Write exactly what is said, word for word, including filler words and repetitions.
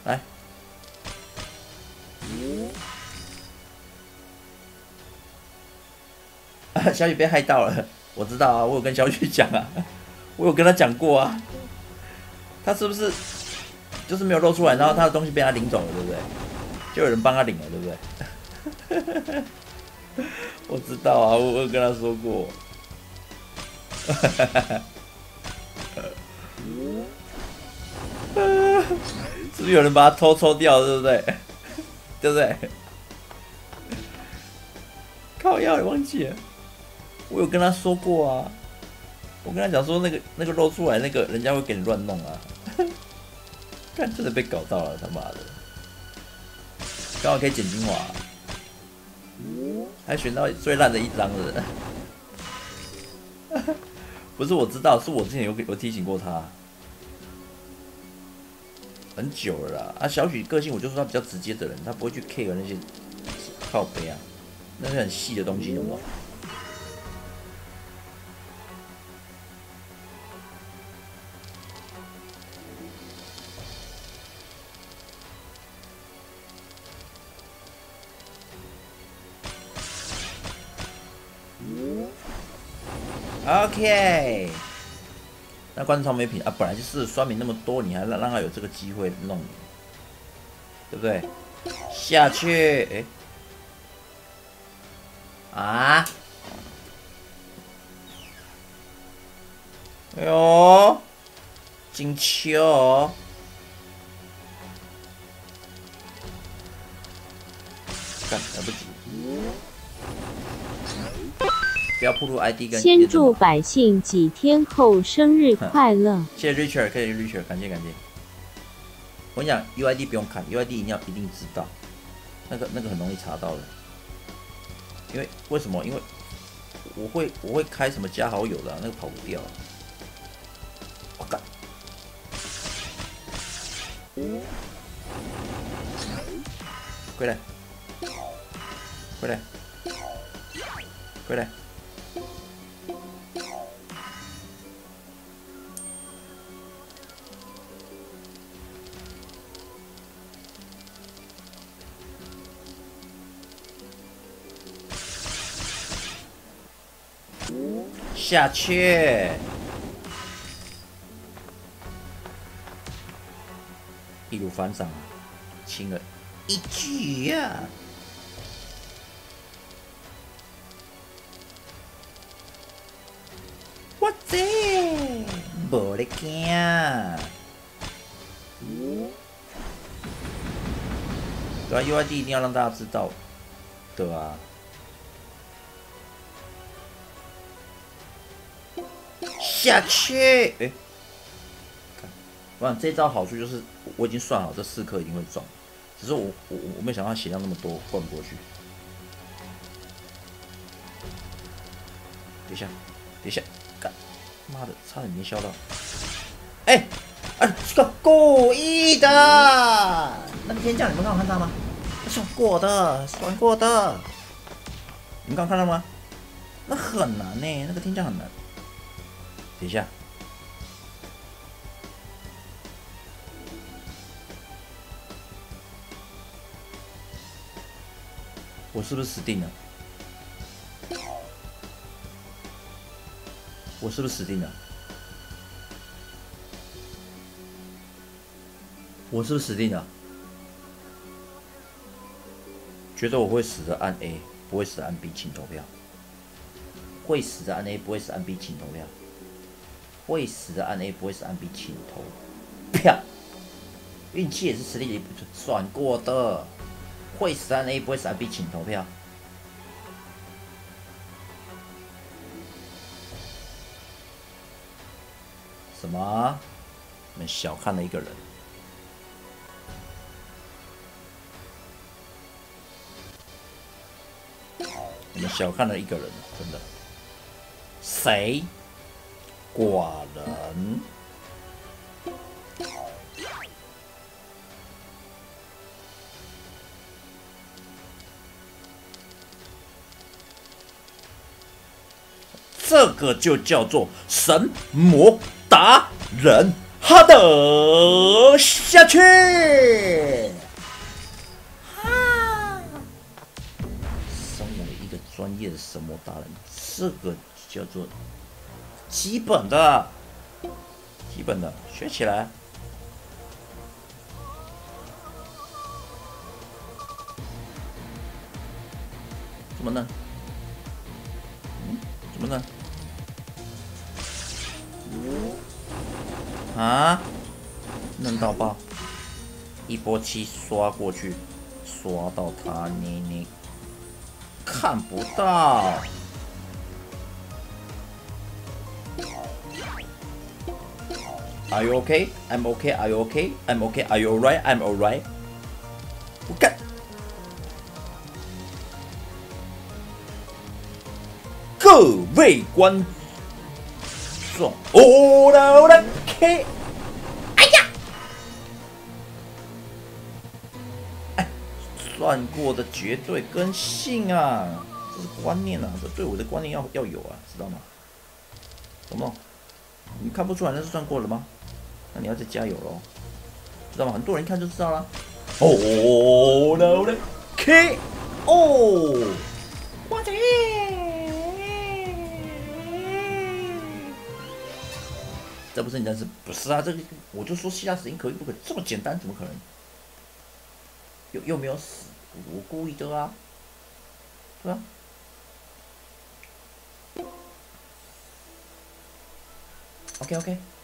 来。啊，小雨被害到了，我知道啊，我有跟小雨讲啊，我有跟他讲过啊，他是不是就是没有露出来，然后他的东西被他领走了，对不对？就有人帮他领了，对不对？我知道啊，我有跟他说过。是不是有人把他偷抽掉，对不对？对不对？靠腰，你忘记了？我有跟他说过啊，我跟他讲说那个那个露出来那个人家会给你乱弄啊。看，真的被搞到了，他妈的！刚好可以捡精华，还选到最烂的一张了。不是我知道，是我之前有有提醒过他，很久了啦。啊，小许个性我就说他比较直接的人，他不会去 care 那些靠背啊，那是很细的东西，懂不懂？OK， 那观众没品啊，本来就是酸民那么多，你还让让他有这个机会弄你，对不对？下去，哎、欸，啊，哎呦，真巧哦！干，来不及。不要暴露 I D 跟。 先祝百姓几天后生日快乐。 谢谢 Richard， 谢谢 Richard， 感谢感谢。我跟你讲 ，U I D 不用看 ，U I D 一定要一定知道，那个那个很容易查到的。因为为什么？因为我会我会开什么加好友的、啊，那个跑不掉、啊。我干！回来！回来！回来！下去，一路翻上，轻了一举呀、啊！我这无得惊，对啊 ，U I D 一定要让大家知道，对啊。下去，哎、欸，我想这招好处就是我已经算好这四颗一定会中，只是我我我没想到血量那么多灌不过去。等一下，等一下，干，妈的，差点没消到。哎、欸，哎、啊，这个故意的，那个天将你们刚刚看到吗？算过的，算过的，你们刚看到吗？那很难呢、欸，那个天将很难。等一下，我是不是死定了？我是不是死定了？我是不是死定了？觉得我会死的按 A， 不会死的按 B， 请投票。会死的按 A， 不会死按 B， 请投票。会死的按 A， 不会死按 B， 请投票。运气也是实力的一部分，算过的。会死的按 A， 不会死按 B， 请投票。什么？你们小看了一个人。你们小看了一个人，真的。谁？寡人。这个就叫做神魔达人， 好的，下去。哈，身为一个专业的神魔达人，这个叫做基本的，基本的学起来。怎么呢？嗯，怎么呢？啊，弄到爆！一波七刷过去，刷到他你你看不到。Are you okay? I'm okay. Are you okay? I'm okay. Are you alright? I'm alright. 我干！各位观众，哦啦啦 K， 哎呀，哎，算过的绝对跟性啊，这是观念啊，这对我的观念要要有啊，知道吗？懂不懂？你看不出来那是算过了吗？那你要再加油喽，知道吗？很多人一看就知道了。哦啦啦 K， 哦，我的。这不是你的是不是啊？这个我就说希腊死因可以不可以？这么简单，怎么可能？又又没有死，我故意的啊，对吧？OK OK。